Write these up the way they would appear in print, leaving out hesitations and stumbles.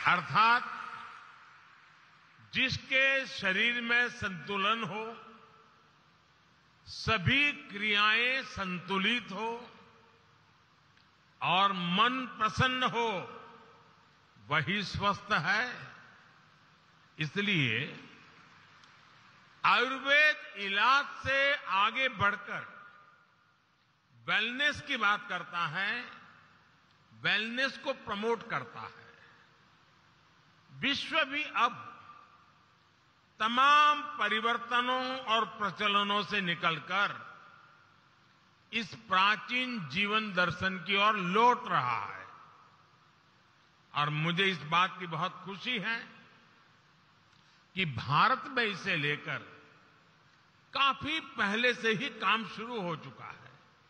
अर्थात जिसके शरीर में संतुलन हो, सभी क्रियाएं संतुलित हो और मन प्रसन्न हो, वही स्वस्थ है। इसलिए आयुर्वेद इलाज से आगे बढ़कर वेलनेस की बात करता है, वेलनेस को प्रमोट करता है। विश्व भी अब तमाम परिवर्तनों और प्रचलनों से निकलकर इस प्राचीन जीवन दर्शन की ओर लौट रहा है और मुझे इस बात की बहुत खुशी है कि भारत में इसे लेकर काफी पहले से ही काम शुरू हो चुका है।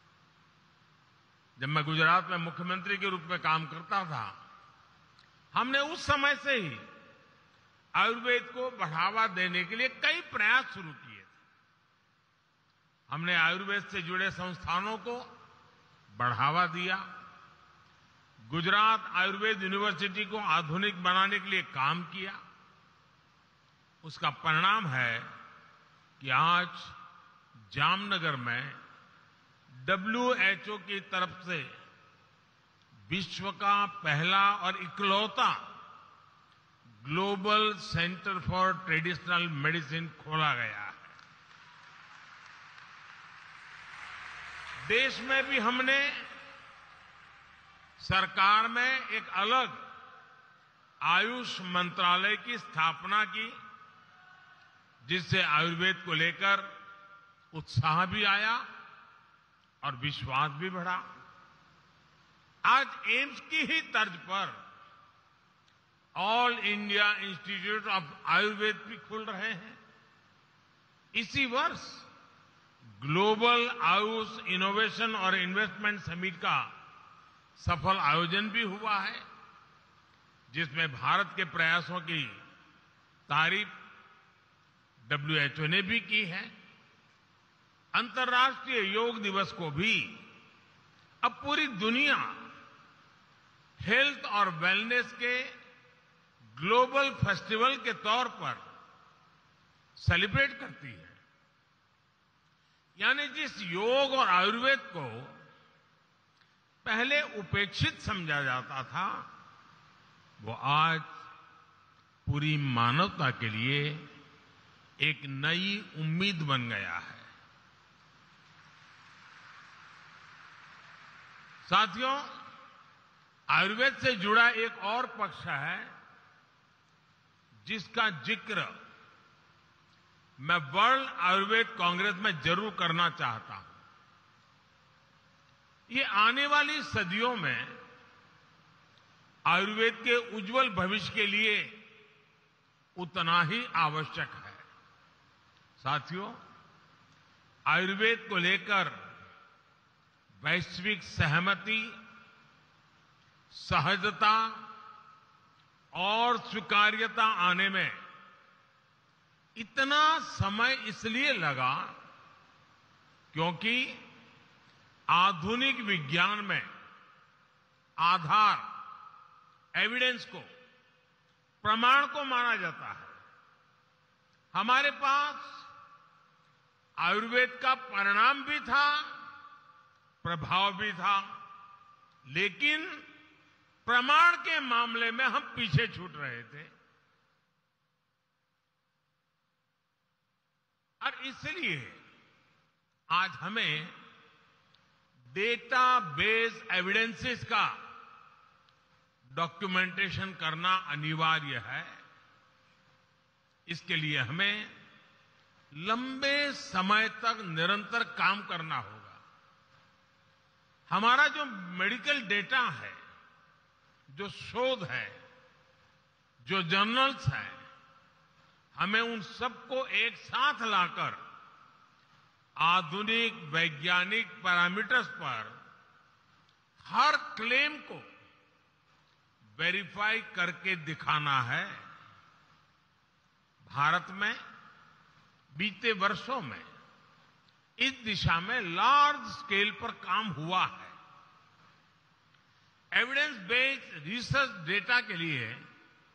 जब मैं गुजरात में मुख्यमंत्री के रूप में काम करता था, हमने उस समय से ही आयुर्वेद को बढ़ावा देने के लिए कई प्रयास शुरू किए थे। हमने आयुर्वेद से जुड़े संस्थानों को बढ़ावा दिया, गुजरात आयुर्वेद यूनिवर्सिटी को आधुनिक बनाने के लिए काम किया। उसका परिणाम है कि आज जामनगर में WHO की तरफ से विश्व का पहला और इकलौता global centre for traditional medicine खोला गया है। देश में भी हमने सरकार में एक अलग आयुष मंत्रालय की स्थापना की, जिससे आयुर्वेद को लेकर उत्साह भी आया और विश्वास भी बढ़ा। आज एम्स की ही तर्ज पर All India Institute of Ayurveda भी खुल रहे हैं। इसी वर्ष ग्लोबल आयुष इनोवेशन और इन्वेस्टमेंट समिट का सफल आयोजन भी हुआ है, जिसमें भारत के प्रयासों की तारीफ WHO ने भी की है। अंतर्राष्ट्रीय योग दिवस को भी अब पूरी दुनिया हेल्थ और वेलनेस के ग्लोबल फेस्टिवल के तौर पर सेलिब्रेट करती है। यानी जिस योग और आयुर्वेद को पहले उपेक्षित समझा जाता था, वो आज पूरी मानवता के लिए एक नई उम्मीद बन गया है। साथियों, आयुर्वेद से जुड़ा एक और पक्ष है जिसका जिक्र मैं वर्ल्ड आयुर्वेद कांग्रेस में जरूर करना चाहता हूं। ये आने वाली सदियों में आयुर्वेद के उज्जवल भविष्य के लिए उतना ही आवश्यक है। साथियों, आयुर्वेद को लेकर वैश्विक सहमति, सहजता और स्वीकार्यता आने में इतना समय इसलिए लगा क्योंकि आधुनिक विज्ञान में आधार, एविडेंस को, प्रमाण को माना जाता है। हमारे पास आयुर्वेद का परिणाम भी था, प्रभाव भी था, लेकिन प्रमाण के मामले में हम पीछे छूट रहे थे। और इसलिए आज हमें डेटाबेस एविडेंसेस का डॉक्यूमेंटेशन करना अनिवार्य है। इसके लिए हमें लंबे समय तक निरंतर काम करना होगा। हमारा जो मेडिकल डेटा है, जो शोध है, जो जर्नल्स हैं, हमें उन सबको एक साथ लाकर आधुनिक वैज्ञानिक पैरामीटर्स पर हर क्लेम को वेरीफाई करके दिखाना है। भारत में बीते वर्षों में इस दिशा में लार्ज स्केल पर काम हुआ है। एविडेंस बेस्ड रिसर्च डेटा के लिए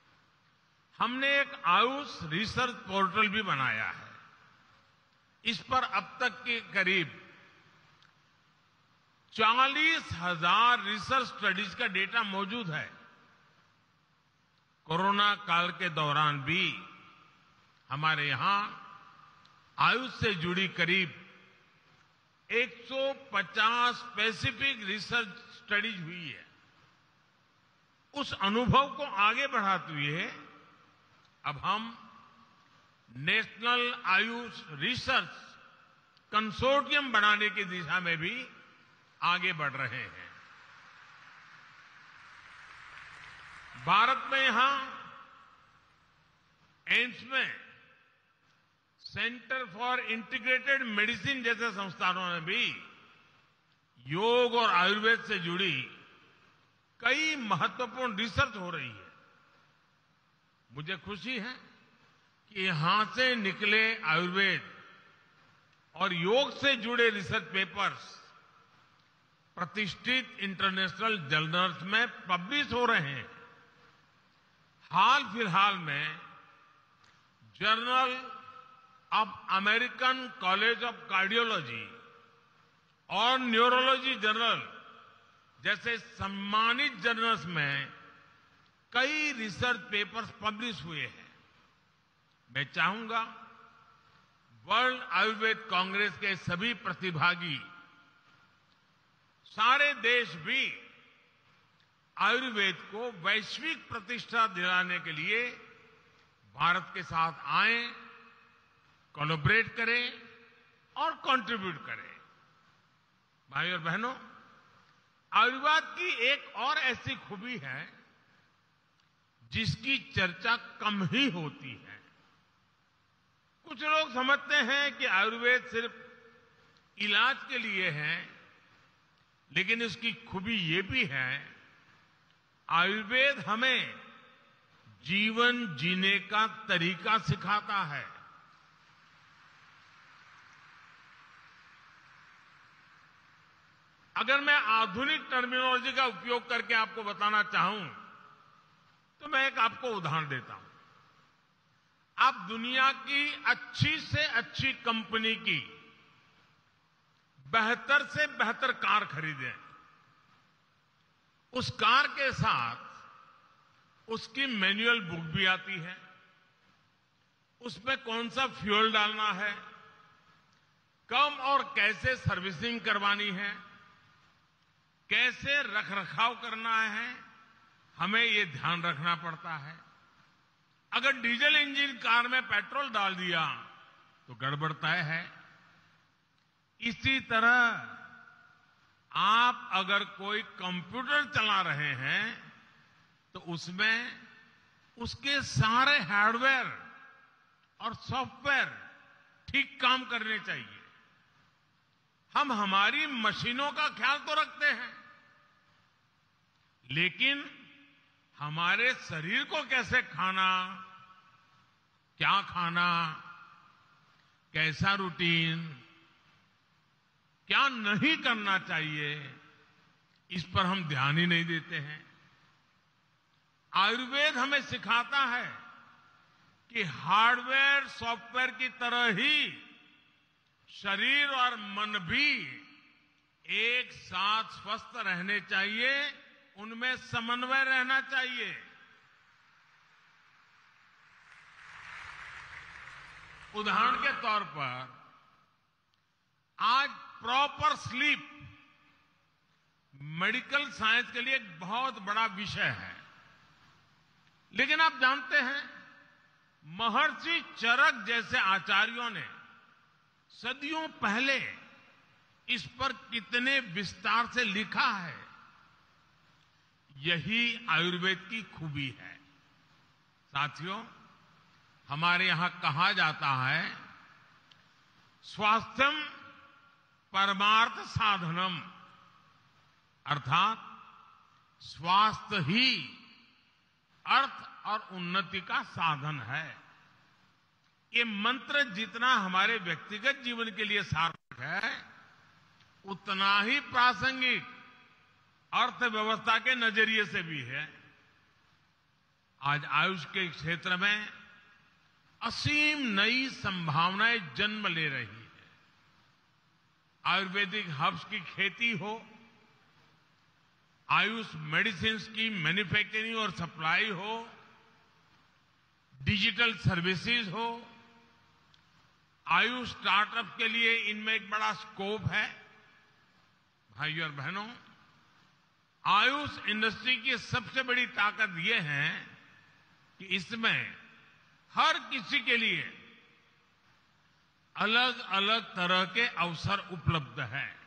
हमने एक आयुष रिसर्च पोर्टल भी बनाया है। इस पर अब तक के करीब 40,000 रिसर्च स्टडीज का डेटा मौजूद है। कोरोना काल के दौरान भी हमारे यहां आयुष से जुड़ी करीब 150 स्पेसिफिक रिसर्च स्टडीज हुई है। उस अनुभव को आगे बढ़ाते हुए अब हम नेशनल आयुष रिसर्च कंसोर्टियम बनाने की दिशा में भी आगे बढ़ रहे हैं। भारत में यहां एम्स में सेंटर फॉर इंटीग्रेटेड मेडिसिन जैसे संस्थानों में भी योग और आयुर्वेद से जुड़ी कई महत्वपूर्ण रिसर्च हो रही है। मुझे खुशी है कि यहां से निकले आयुर्वेद और योग से जुड़े रिसर्च पेपर्स प्रतिष्ठित इंटरनेशनल जर्नल्स में पब्लिश हो रहे हैं। हाल फिलहाल में journal of American College of Cardiology और न्यूरोलॉजी जर्नल जैसे सम्मानित जर्नल्स में कई रिसर्च पेपर्स पब्लिश हुए हैं। मैं चाहूंगा वर्ल्ड आयुर्वेद कांग्रेस के सभी प्रतिभागी, सारे देश भी आयुर्वेद को वैश्विक प्रतिष्ठा दिलाने के लिए भारत के साथ आएं, कोलैबोरेट करें और कंट्रीब्यूट करें। भाइयों और बहनों, आयुर्वेद की एक और ऐसी खूबी है जिसकी चर्चा कम ही होती है। कुछ लोग समझते हैं कि आयुर्वेद सिर्फ इलाज के लिए है, लेकिन इसकी खूबी ये भी है, आयुर्वेद हमें जीवन जीने का तरीका सिखाता है। अगर मैं आधुनिक टर्मिनोलॉजी का उपयोग करके आपको बताना चाहूं तो मैं एक आपको उदाहरण देता हूं। आप दुनिया की अच्छी से अच्छी कंपनी की बेहतर से बेहतर कार खरीदें, उस कार के साथ उसकी मैनुअल बुक भी आती है, उसमें कौन सा फ्यूल डालना है, कब और कैसे सर्विसिंग करवानी है, कैसे रखरखाव करना है, हमें ये ध्यान रखना पड़ता है। अगर डीजल इंजन कार में पेट्रोल डाल दिया तो गड़बड़ तय है। इसी तरह आप अगर कोई कंप्यूटर चला रहे हैं तो उसमें उसके सारे हार्डवेयर और सॉफ्टवेयर ठीक काम करने चाहिए। हम हमारी मशीनों का ख्याल तो रखते हैं, लेकिन हमारे शरीर को कैसे खाना, क्या खाना, कैसा रूटीन, क्या नहीं करना चाहिए, इस पर हम ध्यान ही नहीं देते हैं। आयुर्वेद हमें सिखाता है कि हार्डवेयर सॉफ्टवेयर की तरह ही शरीर और मन भी एक साथ स्वस्थ रहने चाहिए, उनमें समन्वय रहना चाहिए। उदाहरण के तौर पर आज प्रॉपर स्लीप मेडिकल साइंस के लिए एक बहुत बड़ा विषय है, लेकिन आप जानते हैं महर्षि चरक जैसे आचार्यों ने सदियों पहले इस पर कितने विस्तार से लिखा है। यही आयुर्वेद की खूबी है। साथियों, हमारे यहां कहा जाता है, स्वास्थ्यम परमार्थ साधनम, अर्थात स्वास्थ्य ही अर्थ और उन्नति का साधन है। ये मंत्र जितना हमारे व्यक्तिगत जीवन के लिए सार्थक है, उतना ही प्रासंगिक अर्थव्यवस्था के नजरिए से भी है। आज आयुष के क्षेत्र में असीम नई संभावनाएं जन्म ले रही है। आयुर्वेदिक हर्ब्स की खेती हो, आयुष मेडिसिन की मैन्युफैक्चरिंग और सप्लाई हो, डिजिटल सर्विसेज हो, आयुष स्टार्टअप के लिए इनमें एक बड़ा स्कोप है। भाइयों और बहनों, आयुष इंडस्ट्री की सबसे बड़ी ताकत यह है कि इसमें हर किसी के लिए अलग अलग तरह के अवसर उपलब्ध हैं।